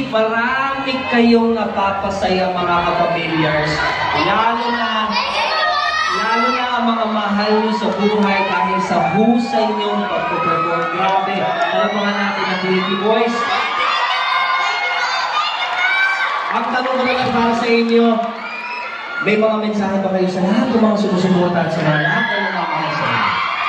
marami kayong napapasaya mga kapamilyars. Lalo na ang mga mahal nyo sa buhay dahil sa husay nyong pagpuperform. Grabe, talabangan natin ang Trinity Boys. Ang tanong ko na lang para sa inyo, may mga mensahe ba kayo sa lahat ng mga sumusuporta at sa mga lahat ng mga makakasaya?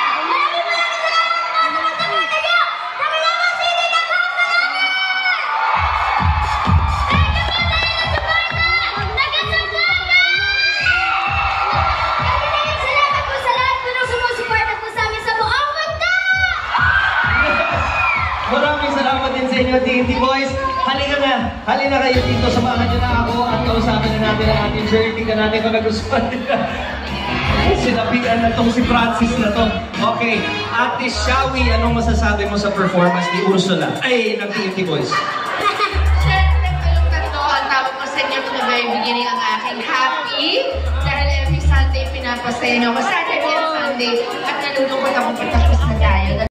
Maraming salamat din sa inyo, TNT Boys. Halina kayo dito, samahan nyo na ako at kausapin na natin ang ating journey ka natin kung nagustuhan nila. Sinabihan na tong si Francis na to. Okay, Ate Shawi, anong masasabi mo sa performance ni Ursula? Ay, ng TNT Boys. Siyempre, kayong tatlo, ang tawag ko sa inyo from the very beginning ang aking happy. Dahil every Sunday pinapasaya nyo ako, Saturday and Sunday. At nalulungkot ako patapos na tayo.